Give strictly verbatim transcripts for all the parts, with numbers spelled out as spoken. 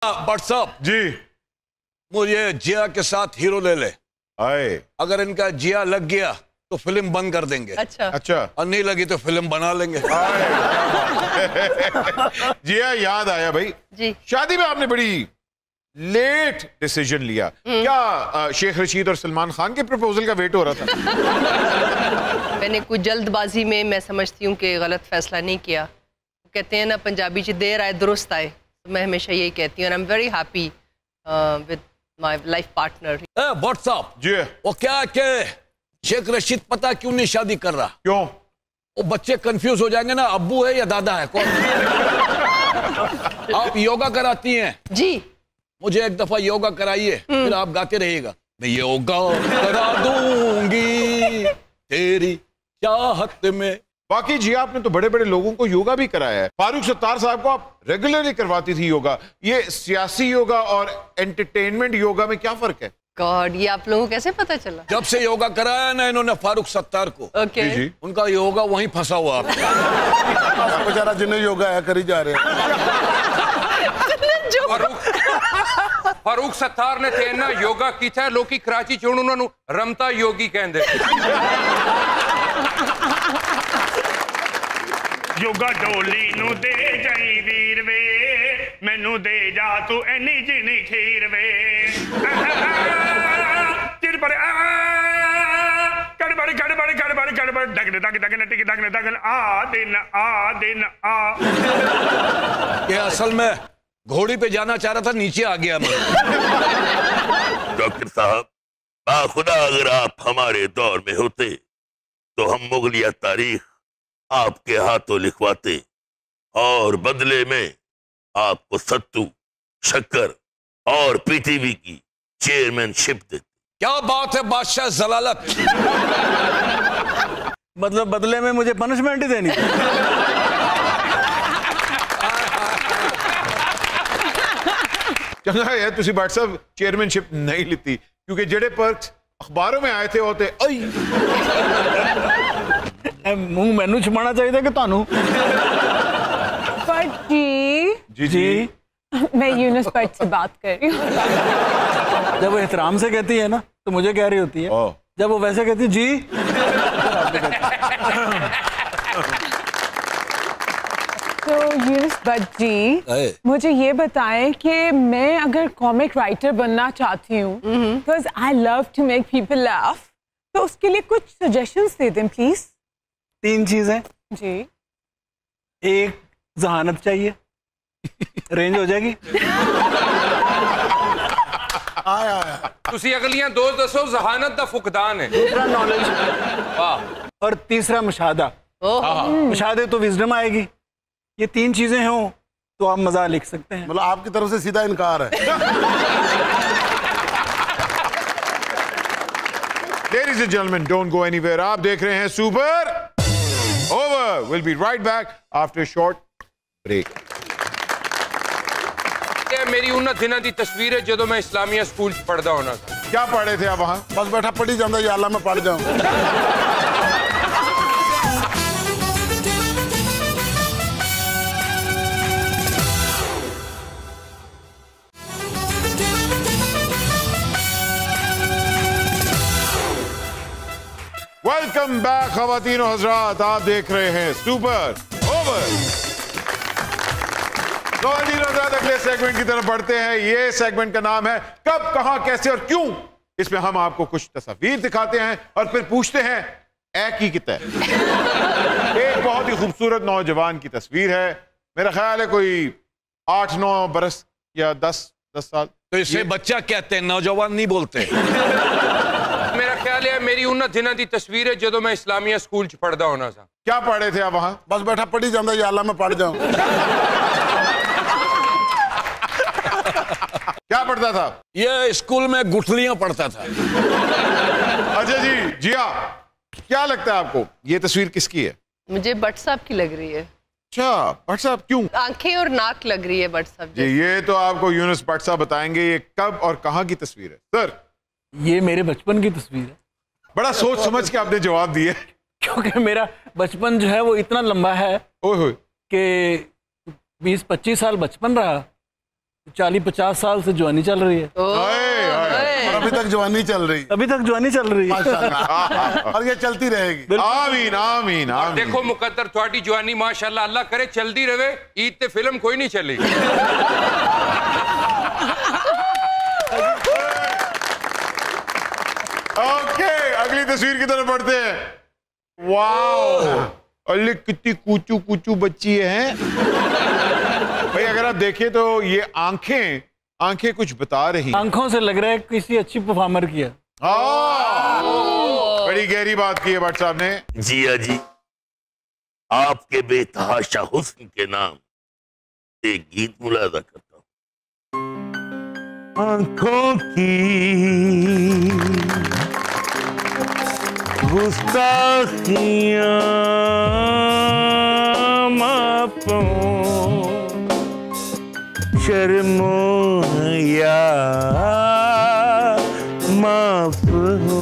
WhatsApp जी, मुझे जिया के साथ हीरो ले ले। आए अगर इनका जिया लग गया तो फिल्म बंद कर देंगे। अच्छा अच्छा, और नहीं लगी तो फिल्म बना लेंगे। जिया याद आया भाई जी, शादी में आपने बड़ी लेट डिसीजन लिया। क्या आ, शेख रशीद और सलमान खान के प्रपोजल का वेट हो रहा था? मैंने कुछ जल्दबाजी में मैं समझती हूँ कि गलत फैसला नहीं किया। कहते हैं ना पंजाबी च देर आए दुरुस्त आए, तो मैं हमेशा यही कहती हूँ। I am very happy with my life partner. WhatsApp जी, वो क्या है कि शेख रशीद पता क्यों नहीं शादी कर रहा? क्यों? वो बच्चे कंफ्यूज हो जाएंगे ना, अब्बू है या दादा है कौन? आप योगा कराती हैं जी, मुझे एक दफा योगा कराइए, फिर आप गाते रहिएगा, मैं योगा करा दूंगी तेरी चाहत में। बाकी जी आपने तो बड़े बड़े लोगों को योगा भी कराया है। फारूक सत्तार साहब को आप रेगुलरली करवाती थी योगा। ये सियासी योगा और एंटरटेनमेंट योगा में क्या फर्क है? गॉड, ये आप लोगों को कैसे पता चला? जब से योगा कराया ना इन्होंने फारूक सत्तार को, ओके, जी, जी। उनका योगा वहीं फंसा हुआ है। बेचारा जिन्हें योगा है करी जा रहे हैं। फारूक फारूक सत्तार ने ते ना योगा कीता लोकी कराची च उन्होंने नु रमता योगी कहंदे। योगा डोली नु दे जाई वीर वे, मैनू दे जा तू एनी जिनी खीर वे। चिर पर गड़बड़ गड़बड़ गड़बड़ गड़बड़ डगन डग डगन टिक डगन डगन आ दिन आ दिन आ। ये असल में घोड़ी पे जाना चाह रहा था, नीचे आ गया मैं। डॉक्टर साहब, बाखुदा अगर आप हमारे दौर में होते तो हम मुगलिया तारीख आपके हाथों लिखवाते और बदले में आपको सत्तू, शक्कर और पीटीवी की चेयरमैनशिप देते। क्या बात है बादशाह जलालत। मतलब बदले में मुझे पनिशमेंट ही देनी? चंगा है तुसी बाट साहब चेयरमैनशिप नहीं लेती, क्योंकि जेडे पर्क्स अखबारों में आए थे होते आई मुंह मैनू छुपाना चाहिए था कि तानू। बट जी जी जी, मैं यूनुस भट्ट से बात कर रही हूँ। जब वो एहतराम से कहती है ना तो मुझे कह रही होती है, ओ। जब वो वैसे कहती है जी। तो यूनुस भट्ट जी, मुझे ये बताएं कि मैं अगर कॉमिक राइटर बनना चाहती हूँ, because I love to make people laugh, तो उसके लिए कुछ सजेशंस दे दें प्लीज। तीन चीजें जी। एक, जहानत चाहिए, रेंज हो जाएगी। आया आया तुसी अगलियां दो दसो जहानत दा फुकदान है। दूसरा नॉलेज, वाह। और तीसरा मुशाहदा। मुशाहदे तो विजडम आएगी। ये तीन चीजें हों तो आप मजा लिख सकते हैं। मतलब आपकी तरफ से सीधा इनकार है। Ladies and gentlemen, don't go anywhere. आप देख रहे हैं super over. We'll be right back after a short break. ये मेरी उन्ना दिना दी तस्वीर है जदों मैं इस्लामिया स्कूल च पढ़दा होना था। क्या पढ़े थे आप वहां? बस बैठा पढ़ी जाता या अल्लाह मैं पढ़ जाऊं। वेलकम बैक खवातीन और हजरात, आप देख रहे हैं सुपर ओवर। खवातीन और हजरात, अगले सेगमेंट की तरफ बढ़ते हैं। ये सेगमेंट का नाम है कब, कहां, कैसे और क्यों। इसमें हम आपको कुछ तस्वीर दिखाते हैं और फिर पूछते हैं ए की कितना। एक बहुत ही खूबसूरत नौजवान की तस्वीर है, मेरा ख्याल है कोई आठ नौ बरस या दस दस साल। तो इसे बच्चा कहते हैं, नौजवान नहीं बोलते। मेरा ख्याल है मेरी उन्ना दिना दी तस्वीर है जदों मैं इस्लामिया स्कूल च पढ़दा होना था। क्या पढ़े थे आप वहां? बस बैठा पढ़ी जाता या अल्लाह मैं पढ़ जाऊं। क्या पढ़ता था? ये स्कूल में गुठलियां पढ़ता था। अच्छा जी, जिया क्या लगता है आपको ये तस्वीर किसकी है? मुझे भट्ट साहब की लग रही है। अच्छा, भट्ट साहब क्यों? आंखें और नाक लग रही है भट्ट साहब जी। ये तो आपको यूनुस भट्ट साहब बताएंगे ये कब और कहां की तस्वीर है। सर, ये मेरे बचपन की तस्वीर है। बड़ा सोच समझ के आपने जवाब दिया, क्योंकि मेरा बचपन जो है वो इतना लंबा है ओए कि बीस पच्चीस साल बचपन रहा, चालीस पचास साल से जवानी चल रही है। और अभी तक जवानी चल रही अभी तक जवानी चल रही है माशाल्लाह। और ये चलती रहेगी। आमीन आमीन आमीन। देखो मुकद्दर थोड़ी जवानी माशाल्लाह अल्लाह करे चलती रहे। ईद ते फिल्म कोई नहीं चली। ओके अगली तस्वीर की तरफ बढ़ते हैं। वाओ अल्ले कितनी कूचू कूचू बच्ची है भाई। अगर आप देखें तो ये आंखें आंखें कुछ बता रही। आंखों से लग रहा है किसी अच्छी परफॉर्मर की है। बड़ी गहरी बात की है भट्ट साहब ने। जिया जी आपके बेतहाशा हुस्न के नाम एक गीत मुलादा करता हूँ। आंखों की गुस्ताखियां मापो शर्मो या माफ हो।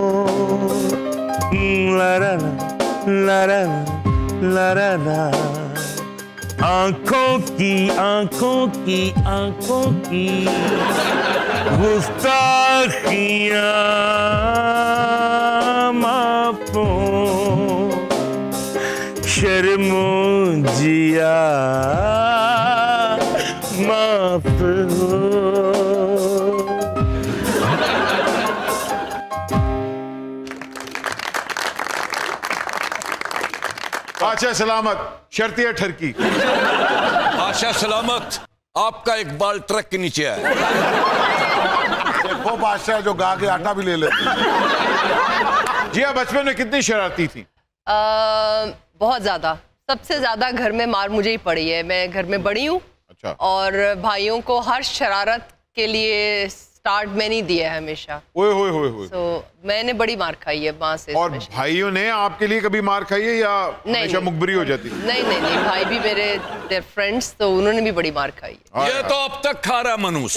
ला ला ला ला ला ला ला। आंखों की आंखों की आंखों की गुस्ताखियां मापो शर्मो जिया माफ हो। आशा सलामत शर्तिया ठरकी। आशा सलामत आपका एक बाल ट्रक के नीचे है। वो बादशाह जो गा के आटा भी ले लेते। जी आप बचपन में कितनी शरारती थी? आ, बहुत ज्यादा। सबसे ज्यादा घर में मार मुझे ही पड़ी है। मैं घर में बड़ी हूँ। अच्छा। और भाइयों को हर शरारत के लिए स्टार्ट मैंने ही दिया है हमेशा। ओए होए होए होए। तो मैंने बड़ी मार खाई है माँ से। और भाइयों ने आपके लिए कभी मार खाई है या हमेशा मुखबरी हो जाती? नहीं नहीं नहीं भाई भी मेरे फ्रेंड्स तो उन्होंने भी बड़ी मार खाई है। ये तो अब तक खा रहा मनुष।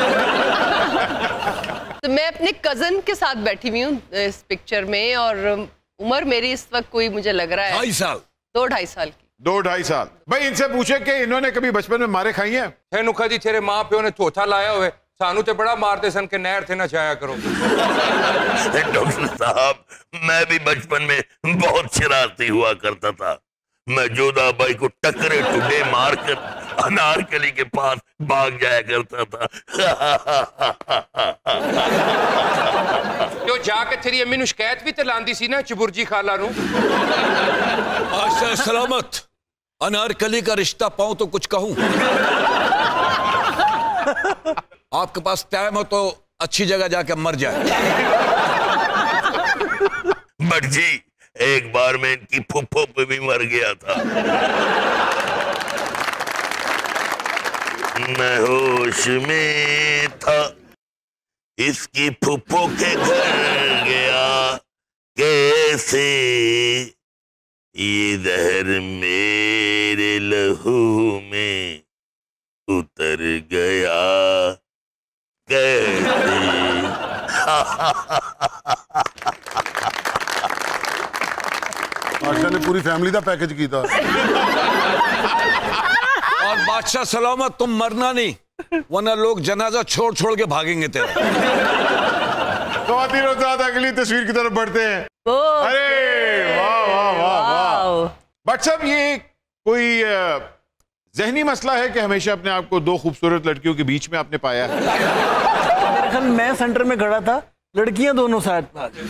तो मैं अपने कजन के साथ बैठी हुई हूँ इस पिक्चर में और उम्र मेरी इस वक्त कोई मुझे लग रहा है ढाई साल दो ढाई साल की। दो ढाई साल। भाई इनसे पूछे कि इन्होंने कभी बचपन में मारे खाई हैं? है नुखा जी तेरे माँ प्यो ने चौथा लाया हुए सानू ते बड़ा मारते सन के नहर थे ना जाया करो। डॉक्टर साहब मैं भी बचपन में बहुत शरारती हुआ करता था। मैं जोधा बाई को टकरे टुडे मारकर अनारकली के पास भाग जाया करता था। जो जाके तेरी अम्मी नु शिकायत भी ते लांदी सी ना चबुर्जी खाला नु। आशा सलामत अनारकली का रिश्ता पाऊं तो कुछ कहूं। आपके पास टाइम हो तो अच्छी जगह जाकर मर जाए। बट जी एक बार मैं इनकी फुफ्फो पे भी मर गया था। मैं होश में था इसकी फुफ्फो के घर गया कैसे ये जहर मेरे लहू में उतर गया कैसे। बादशाह ने पूरी फैमिली का पैकेज किया था। और बादशाह सलामत तुम मरना नहीं वरना लोग जनाजा छोड़ छोड़ के भागेंगे तेरा। ख़वातीन और हज़रात अगली तस्वीर की तरफ बढ़ते हैं। अरे वाह वाह वाह वाह। बट साहब ये कोई जहनी मसला है कि हमेशा अपने आप को दो खूबसूरत लड़कियों के बीच में आपने पाया है? मेरे ख्याल मैं सेंटर में खड़ा था लड़कियां दोनों साइड।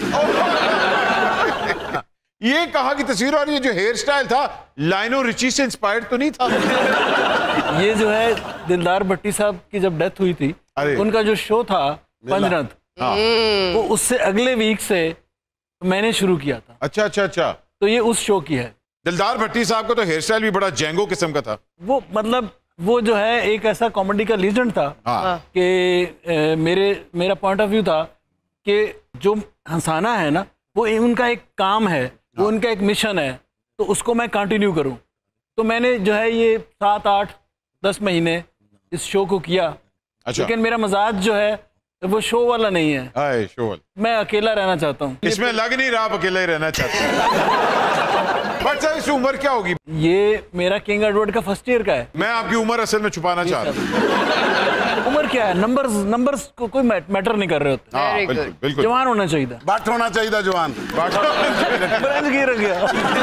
ये कहाँ की तस्वीर और ये जो हेयर स्टाइल था लाइनो रिची से इंस्पायर्ड तो नहीं था? ये जो है दिलदार भट्टी साहब की जब डेथ हुई थी उनका जो शो था पंजरत वो उससे अगले वीक से मैंने शुरू किया था। अच्छा अच्छा अच्छा। तो ये उस शो की है। दिलदार भट्टी साहब का तो हेयर स्टाइल भी बड़ा जेंगो किस्म का था। वो मतलब वो जो है एक ऐसा कॉमेडी का लीजेंड था कि मेरे मेरा पॉइंट ऑफ व्यू था कि जो हंसाना है ना वो उनका एक काम है, वो उनका एक मिशन है, तो उसको मैं कंटिन्यू करूं। तो मैंने जो है ये सात आठ दस महीने इस शो को किया। अच्छा। लेकिन मेरा मजाज जो है वो शो वाला नहीं है। आए, शो वाला। मैं अकेला रहना चाहता हूँ। इसमें लग नहीं रहा आप अकेला ही रहना चाहते हैं। बट सर इस उम्र क्या होगी? ये मेरा किंग एडवर्ड का फर्स्ट ईयर का है। मैं आपकी उम्र असल में छुपाना चाह रहा हूँ। उम्र क्या है, नंबर्स नंबर्स को कोई मैटर नहीं कर रहे होते। हाँ, बिल्कुल बिल्कुल जवान होना चाहिए, बाट होना चाहिए जवान। ब्रांच गिर गया।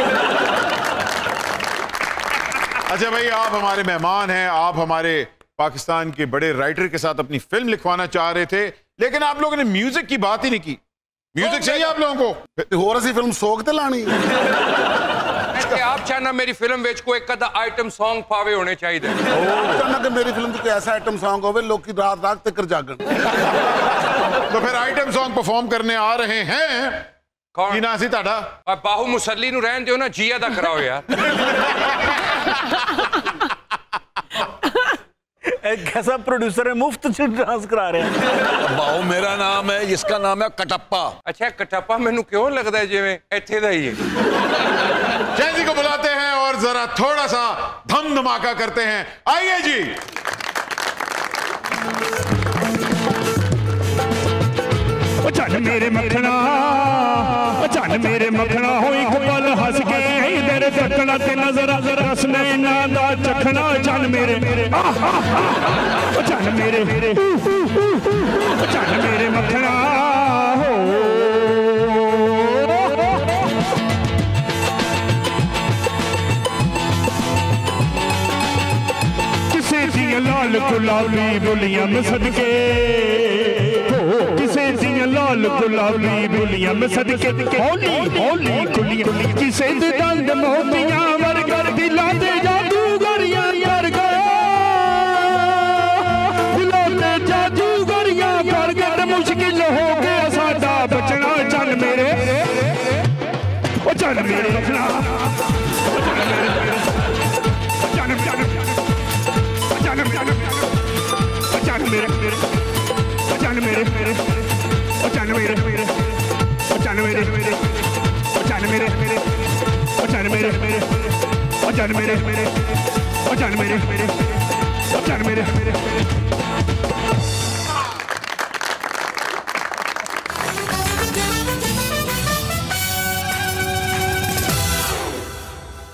अच्छा भाई, आप हमारे मेहमान हैं, आप हमारे पाकिस्तान के बड़े राइटर के साथ अपनी फिल्म लिखवाना चाह रहे थे, लेकिन आप लोगों ने म्यूजिक की बात ही नहीं की। म्यूजिक चाहिए आप लोगों को? हो रही फिल्म सोग ते लानी। आप चाहना मेरी फिल्म विच कोई कदा आइटम सॉन्ग पावे होने चाहिए। चाहना कि मेरी फिल्म कोई ऐसा आइटम सॉन्ग होवे लोग की रात रात तक जागन। तो फिर आइटम सॉन्ग परफॉर्म करने आ रहे हैं कौन? की ना सी ताड़ा? बाहू मुसल्ली नु रहन दियो ना, जिया दा कराओ यार। एक कैसा प्रोड्यूसर है, मुफ्त डांस करा रहे हैं। बाहू मेरा नाम है, जिसका नाम है कटप्पा। अच्छा, कटप्पा मैनू क्यों लगता है जिवें इत्थे दा ही है। जैसी को बुलाते हैं और जरा थोड़ा सा धम धमाका करते हैं। आइए जी। चल मेरे मखना, चल मेरे मखना होई गुबल हंस के इधर तकना ते नजर रस नैना दा चखना। चल मेरे चल मेरे चल मेरे मखना हो। किसे दिया लाल गुलाबी बुलियां में सदके, किसे दिया लाल गुलाबी बुलियां में सदके, होली होली कुलियां किसे दे दंद मोतियां वर्गर दिलां दे जादूगरियां कर गया, दिलों ते जादूगरियां कर गया। मुश्किल हो गया साडा बचना। चल मेरे ओ चल मेरे बचना, चल चल चल चल मेरे चल मेरे मेरे ओ चल मेरे मेरे ओ चल मेरे मेरे ओ चल मेरे मेरे ओ चल मेरे मेरे ओ चल मेरे मेरे ओ चल मेरे मेरे ओ चल मेरे मेरे